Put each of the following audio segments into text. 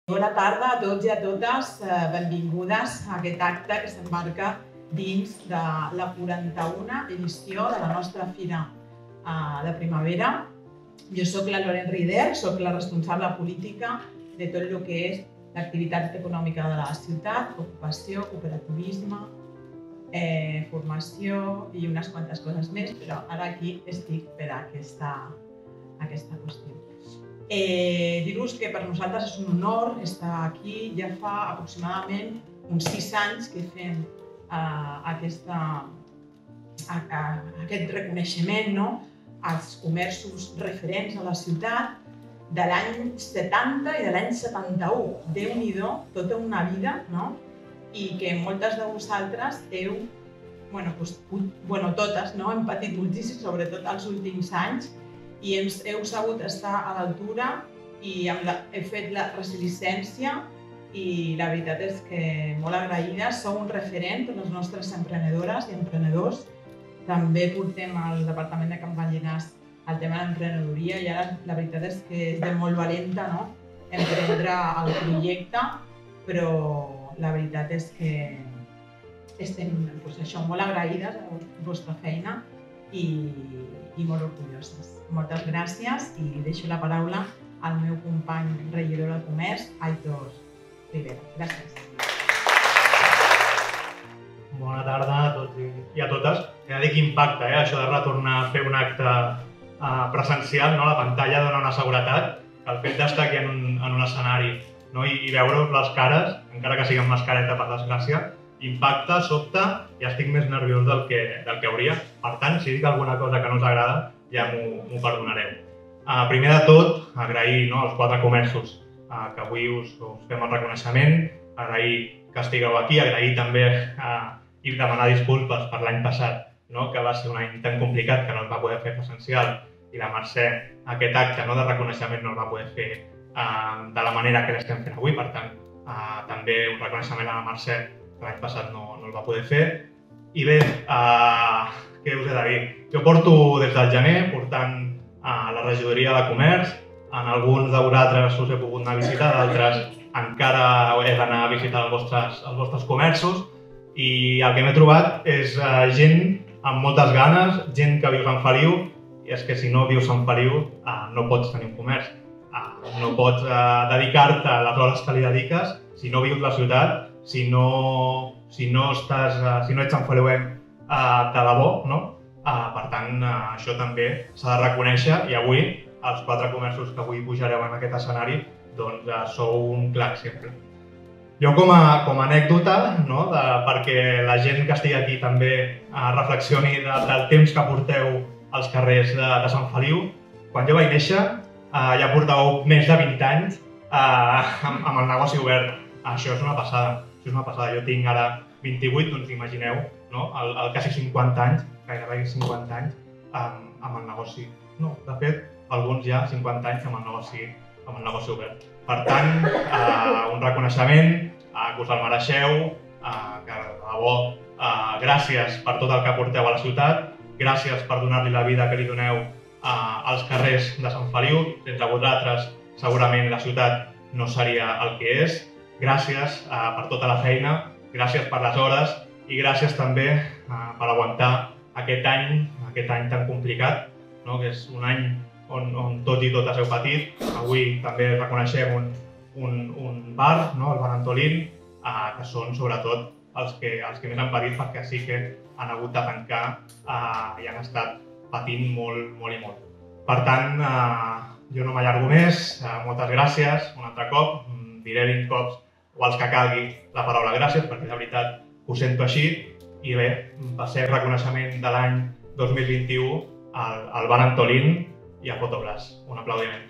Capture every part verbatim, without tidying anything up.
Bona tarda a tots i a totes, benvingudes a aquest acte que s'emmarca dins de la quaranta-una edició de la nostra Fira de Primavera. Jo soc la Lorent Rider, soc la responsable política de tot el que és l'activitat econòmica de la ciutat, ocupació, cooperativisme, formació i unes quantes coses més, però ara aquí estic per a aquesta qüestió. Dir-vos que per nosaltres és un honor estar aquí. Ja fa aproximadament uns sis anys que fem aquest reconeixement als comerços referents a la ciutat de l'any setanta i de l'any setanta-u. Déu-n'hi-do, tota una vida, i que moltes de vosaltres heu, bueno, totes, hem patit moltíssim, sobretot els últims anys, i heu sabut estar a l'altura i heu fet la resiliència i la veritat és que molt agraïdes. Sou un referent per les nostres emprenedores i emprenedors. També portem al Departament de Campanyeres el tema de l'emprenedoria i ara la veritat és que és de molt valenta emprendre el projecte, però la veritat és que estem molt agraïdes a la vostra feina i molt orgulloses. Moltes gràcies i deixo la paraula al meu company regidor de Comerç, Aitor Rivera. Gràcies. Bona tarda a tots i a totes. He de dir que impacta això de retornar a fer un acte presencial. La pantalla dona una seguretat. El fet d'estar aquí en un escenari i veure-us les cares, encara que sigui amb mascareta per desgràcia, impacta, sobta i estic més nerviós del que hauria. Per tant, si dic alguna cosa que no us agrada, ja m'ho perdonareu. Primer de tot, agrair als quatre comerços que avui us fem el reconeixement, agrair que estigueu aquí, agrair també i demanar disculpes per l'any passat, que va ser un any tan complicat que no es va poder fer presencial i la Mercè aquest acte de reconeixement no el va poder fer de la manera que l'estem fent avui. Per tant, també un reconeixement a la Mercè, que l'any passat no el va poder fer. I bé, què us he de dir? Jo porto des del gener portant a la regidoria de comerç. En alguns de vosaltres us he pogut anar a visitar, d'altres encara he d'anar a visitar els vostres comerços. I el que m'he trobat és gent amb moltes ganes, gent que viu a Sant Feliu, i és que si no vius a Sant Feliu no pots tenir un comerç. No pots dedicar-te a les hores que li dediques si no vius la ciutat, si no ets sanfeliuenc de debò. Per tant, això també s'ha de reconèixer i avui, els quatre comerços que avui pujareu en aquest escenari, doncs sou un clar exemple. Jo com a anècdota, perquè la gent que estigui aquí també reflexioni del temps que porteu als carrers de Sant Feliu, quan jo vaig néixer ja portàveu més de vint anys amb el negoci obert. Això és una passada, això és una passada. Jo tinc ara vint-i-vuit, doncs imagineu, el quasi cinquanta anys, gairebé cinquanta anys, amb el negoci. No, de fet, alguns ja cinquanta anys amb el negoci obert. Per tant, un reconeixement, que us el mereixeu, que de debò, gràcies per tot el que porteu a la ciutat, gràcies per donar-li la vida que li doneu als carrers de Sant Feliu. Sense vosaltres, segurament la ciutat no seria el que és. Gràcies per tota la feina, gràcies per les hores i gràcies també per aguantar aquest any, aquest any tan complicat, que és un any on tots i totes heu patit. Avui també reconeixem un bar, el Bar Antolín, que són sobretot els que més han patit perquè sí que han hagut de tancar i han estat patint molt, molt i molt. Per tant, jo no m'allargo més. Moltes gràcies un altre cop. Diré vint cops o els que calgui la paraula gràcies, perquè de veritat ho sento així. I bé, va ser reconeixement de l'any dos mil vint-i-u al Bar Antolín i a Fotoblas. Un aplaudiment.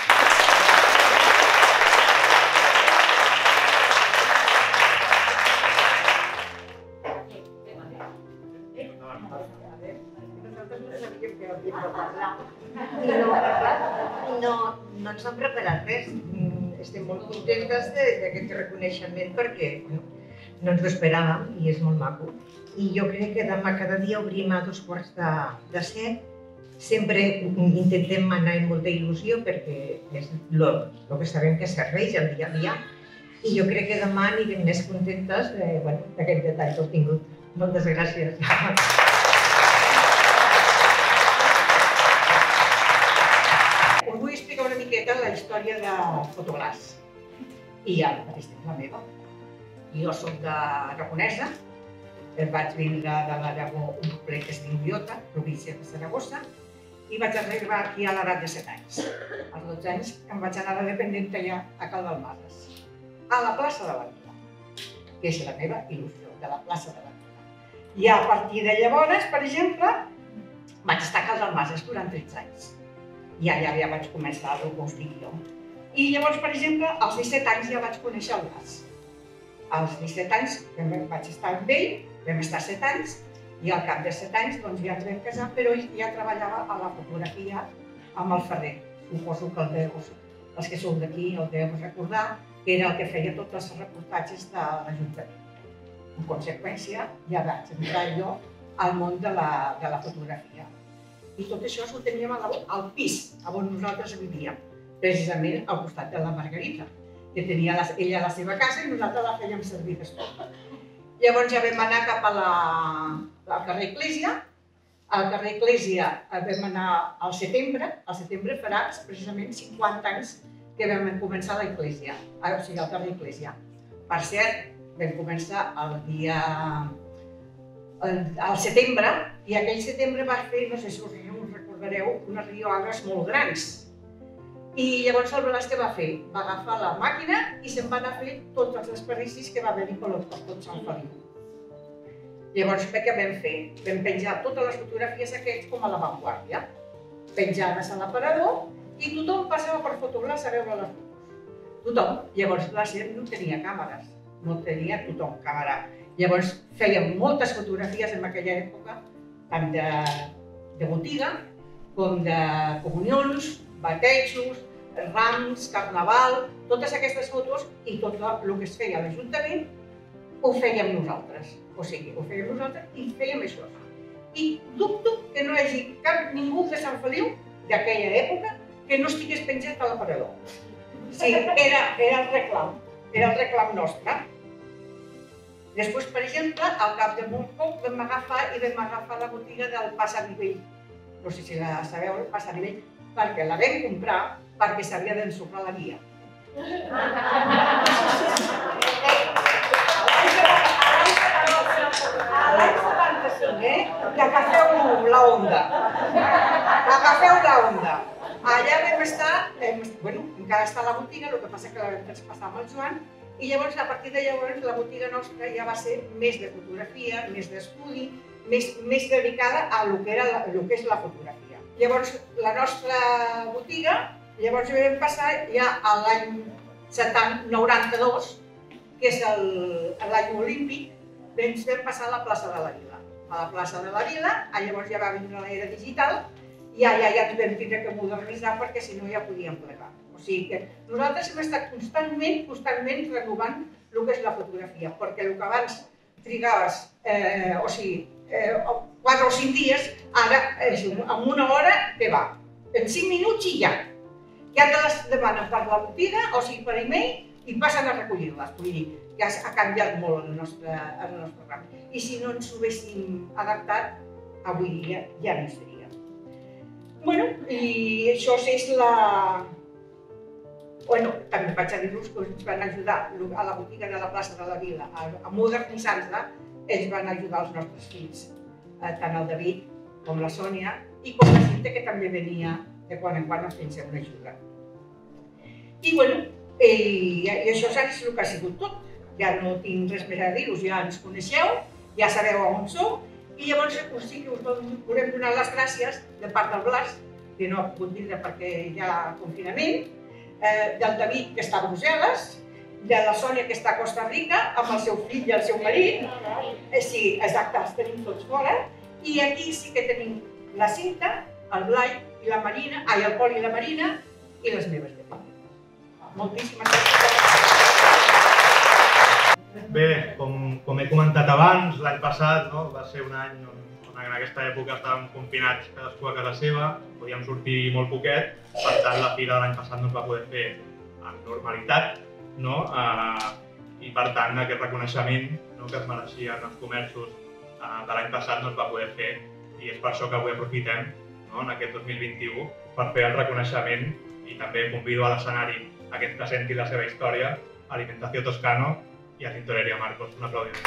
No ens hem preparat res. Estem molt contentes d'aquest reconeixement perquè no ens ho esperàvem i és molt maco. I jo crec que demà cada dia obrim a dos quarts de set sempre intentem anar amb molta il·lusió perquè és el que sabem que serveix el dia a dia i jo crec que demà anirem més contentes d'aquest detall que heu tingut. Moltes gràcies. Us vull explicar una miqueta la història de Fotoglaç i ja, per exemple, la meva. Jo soc d'Aragonesa, vaig vindre de l'Aragó un poble que es diu Biota, província de Saragossa, i vaig arribar aquí a l'edat de set anys. Als dotze anys em vaig anar de dependenta ja a Cal d'Almases, a la plaça de la Vila, que és la meva il·lusió, de la plaça de la Vila. I a partir de llavors, per exemple, vaig estar a Cal d'Almases durant tretze anys. I allà ja vaig començar el que us dic jo. I llavors, per exemple, als disset anys ja vaig conèixer el Blas. Als disset anys vaig estar amb ell, vam estar set anys, i al cap de set anys ja ens vam casar, però ell ja treballava a la fotografia amb el Ferrer. Suposo que el deu, els que sou d'aquí el deu recordar, que era el que feia tots els reportatges de l'Ajuntament. En conseqüència, ja vaig entrar jo al món de la fotografia. I tot això ho teníem al pis on nosaltres vivíem, precisament al costat de la Margarita, que tenia ella la seva casa i nosaltres la fèiem servir d'estona. Llavors ja vam anar cap al carrer Eclèsia. Al carrer Eclèsia vam anar al setembre. Al setembre farà precisament cinquanta anys que vam començar la Eclèsia, o sigui, al carrer Eclèsia. Per cert, vam començar el dia... al setembre, i aquell setembre va fer, no sé si us recordareu, unes riuades molt grans. I llavors el Blas què va fer? Va agafar la màquina i se'n va anar a fer tots els desperdicis que va haver-hi per tot Sant Feliu. Llavors, què vam fer? Vam penjar totes les fotografies aquests com a l'avantguàrdia, penjades a l'aparador, i tothom passava per Fotoglaç a veure les fotos. Tothom. Llavors, Blas no tenia càmeres, no tenia tothom càmera. Llavors, fèiem moltes fotografies en aquella època, tant de botiga com de comunions, batejos, rams, carnaval, totes aquestes fotos i tot el que es feia a l'Ajuntament ho fèiem nosaltres. O sigui, ho fèiem nosaltres i fèiem això. I dubto que no hi hagi cap ningú de Sant Feliu d'aquella època que no estigués penjat a l'aparador. Sí, era el reclam, era el reclam nostre. Després, per exemple, al cap de molt poc vam agafar i vam agafar la botiga del Pas a Nivell. No sé si la sabeu, el Pas a Nivell, perquè la vam comprar perquè s'havia d'ensorrar la guia. A l'any setanta-cinc, eh? Que agafeu la onda. Agafeu la onda. Allà vam estar, bueno, encara està la botiga, el que passa que la vam traspassar amb el Joan, i llavors, a partir de llavors, la botiga nostra ja va ser més de fotografia, més d'estudi, més dedicada a el que és la fotografia. Llavors, la nostra botiga, llavors vam passar ja a l'any noranta-dos, que és l'any olímpic, doncs vam passar a la plaça de la Vila. A la plaça de la Vila, llavors ja va vindre l'era digital, i ja ens vam tindre que modernitzar perquè si no ja podíem plegar. O sigui que nosaltres hem estat constantment, constantment renovant el que és la fotografia, perquè el que abans trigaves, o sigui, quatre o cinc dies, ara en una hora te va. En cinc minuts i ja. Ja te les demanen per la botiga, o sigui per e-mail, i passen a recollir-les. Vull dir que ha canviat molt el nostre ram. I si no ens ho haguéssim adaptat, avui dia ja no hi seria. Bueno, i això és la... Bueno, també vaig a dir-vos que ens van ajudar a la botiga de la plaça de la Vila a modernitzar-la, ells van ajudar els nostres fills, tant el David com la Sònia i com la Cinta, que també venia de quan en quan a fer-nos una ajuda. I bueno, això és el que ha sigut tot. Ja no tinc res més a dir-vos, ja ens coneixeu, ja sabeu on som, i llavors sí que us volem donar les gràcies de part del Blas, que no ha pogut vindre perquè hi ha confinament, del David, que està a Brussel·les, de la Sònia, que està a Costa Rica, amb el seu fill i el seu marit. Sí, exacte, els tenim tots fora. I aquí sí que tenim la Cinta, el Blai i la Marina, ai, el Pol i la Marina, i les meves de part. Moltíssimes gràcies. Bé, com, com he comentat abans, l'any passat no, va ser un any on, on en aquesta època estàvem confinats cadascú a casa seva, podíem sortir molt poquet, per tant la fira de l'any passat no es va poder fer amb normalitat, no? Uh, i per tant aquest reconeixement no, que es mereixien els comerços uh, de l'any passat no es va poder fer i és per això que avui aprofitem no, en aquest dos mil vint-i-u per fer el reconeixement i també convido a l'escenari a que ens presenti la seva història, Alimentació Toscano i a Tintoreria Marcos. Un aplaudiment.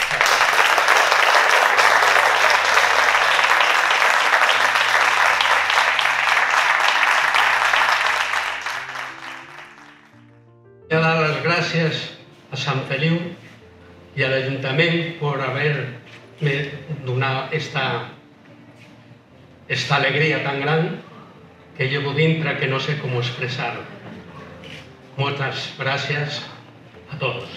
Quiero dar las gracias a San Feliu y al Ayuntamiento por haberme donado esta, esta alegría tan grande que llevo dentro que no sé cómo expresar. Muchas gracias a todos.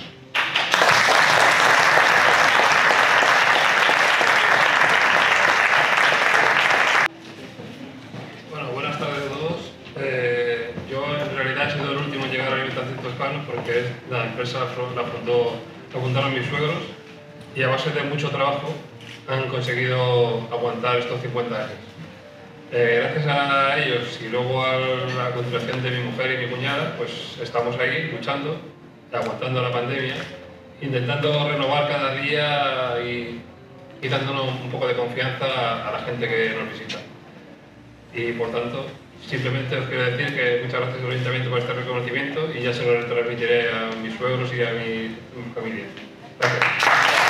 Bueno, buenas tardes a todos. Eh, yo en realidad he sido el último en llegar a Alimentación Toscano porque la empresa la, fundó, la fundaron mis suegros y a base de mucho trabajo han conseguido aguantar estos cincuenta años. Eh, gracias a ellos y luego a la continuación de mi mujer y mi cuñada, pues estamos ahí luchando, aguantando la pandemia, intentando renovar cada día y, y dándonos un poco de confianza a, a la gente que nos visita. Y por tanto, simplemente os quiero decir que muchas gracias al Ayuntamiento por este reconocimiento y ya se lo transmitiré a mis suegros y a mi, mi familia. Gracias.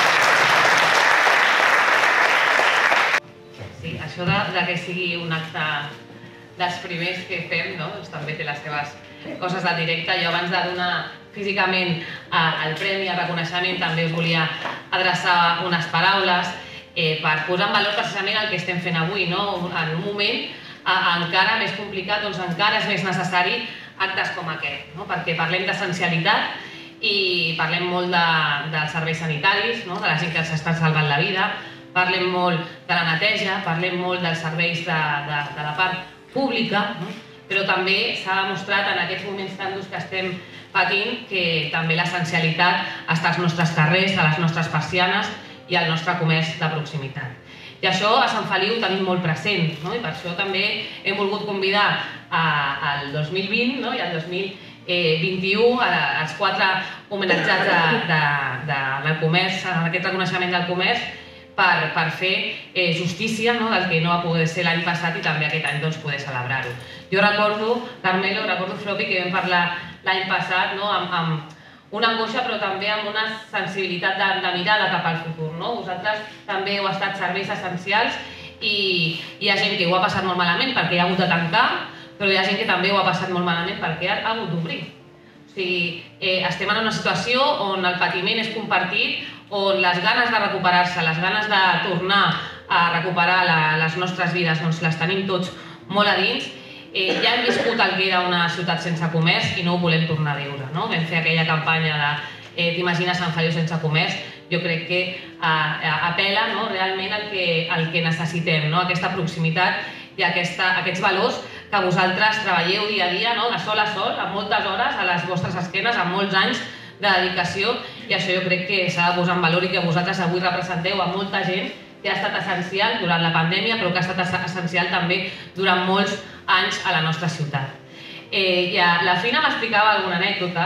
Sí, això de, de que sigui un acte dels primers que fem, no? Doncs també té les seves coses de directe. Jo abans de donar físicament el premi, el reconeixement, també us volia adreçar unes paraules eh, per posar en valor precisament el que estem fent avui, no? En un moment eh, encara més complicat, doncs encara és més necessari actes com aquest, no? Perquè parlem d'essencialitat i parlem molt de, dels serveis sanitaris, no? De la gent que ens està salvant la vida, parlem molt de la neteja, parlem molt dels serveis de, de, de la part pública, no? Però també s'ha demostrat en aquests moments tan durs que estem patint que també l'essencialitat està als nostres carrers, a les nostres persianes i al nostre comerç de proximitat. I això a Sant Feliu ho tenim molt present, no? I per això també hem volgut convidar a, al dos mil vint, no? I al dos mil vint-i-u, als quatre homenatjats de, de, de, del comerç, aquest reconeixement del comerç, Per, per fer eh, justícia, no? Del que no va poder ser l'any passat i també aquest any doncs, poder celebrar-ho. Jo recordo, Carmelo, recordo Flopi, que vam parlar l'any passat, no? amb, amb una angoixa però també amb una sensibilitat de, de mirada cap al futur. No? Vosaltres també heu estat serveis essencials i hi ha gent que ho ha passat molt malament perquè hi ha hagut de tancar, però hi ha gent que també ho ha passat molt malament perquè ha hagut d'obrir. O sigui, eh, estem en una situació on el patiment és compartit, on les ganes de recuperar-se, les ganes de tornar a recuperar la, les nostres vides, doncs les tenim tots molt a dins. Eh, ja hem viscut el que era una ciutat sense comerç i no ho volem tornar a viure. No? Vam fer aquella campanya de eh, t'imagines Sant Feliu sense comerç. Jo crec que eh, apel·la no? realment el que, el que necessitem, no? Aquesta proximitat i aquesta, aquests valors que vosaltres treballeu dia a dia, no? De sol a sol, amb moltes hores a les vostres esquenes, amb molts anys de dedicació, i això jo crec que s'ha de posar en valor i que vosaltres avui representeu a molta gent que ha estat essencial durant la pandèmia, però que ha estat essencial també durant molts anys a la nostra ciutat. Eh, ja, la Fina m'explicava alguna anècdota,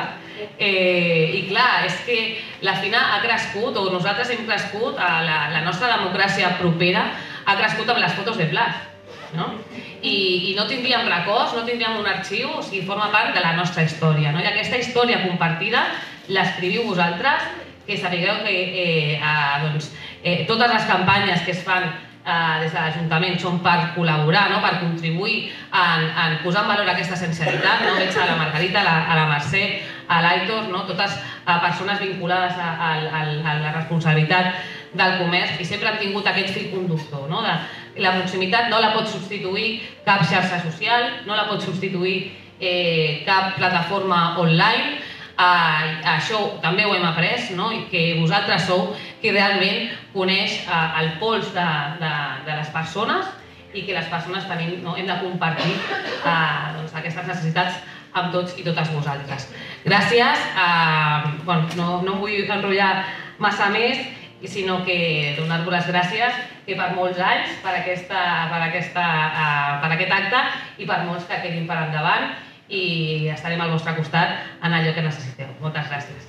eh, i clar, és que la Fina ha crescut, o nosaltres hem crescut, a la, la nostra democràcia propera ha crescut amb les fotos de Blas, no? I, i no tindríem records, no tindríem un arxiu, o sigui, forma part de la nostra història, no? I aquesta història compartida l'escriviu vosaltres, que sapigueu que eh, eh, doncs, eh, totes les campanyes que es fan eh, des de l'Ajuntament són per col·laborar, no? Per contribuir en, en posar en valor aquesta essencialitat. No? Veig a la Margarita, a la, a la Mercè, a l'Aitor, no? Totes eh, persones vinculades a, a, a, a la responsabilitat del comerç i sempre han tingut aquest fil conductor. No? De, la proximitat no la pot substituir cap xarxa social, no la pot substituir eh, cap plataforma online. Uh, això també ho hem après, no? I que vosaltres sou qui realment coneix uh, el pols de, de, de les persones i que les persones tenim, no? Hem de compartir uh, doncs, aquestes necessitats amb tots i totes vosaltres. Gràcies. Uh, bueno, no, no em vull enrotllar massa més, sinó que donar-vos les gràcies que per molts anys, per, aquesta, per, aquesta, uh, per aquest acte i per molts que quedin per endavant i estarem al vostre costat en allò que necessiteu. Moltes gràcies.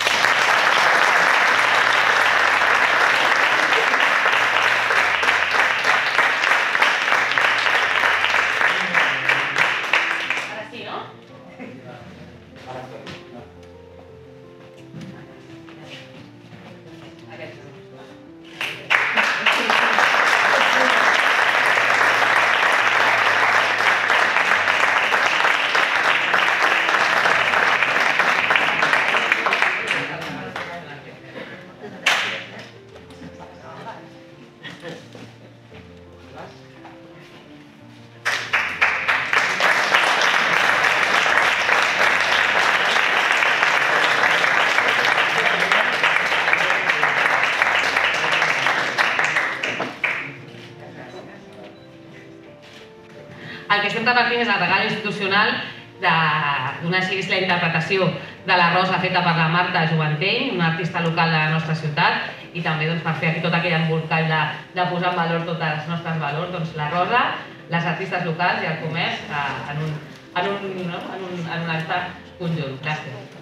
El que estem repartint és el regal institucional d'una així és la interpretació de la rosa feta per la Marta Joventeny, una artista local de la nostra ciutat, i també per fer aquí tot aquell embolcall de posar en valor tots els nostres valors, la rosa, les artistes locals i el comerç en un acte conjunt. Gràcies.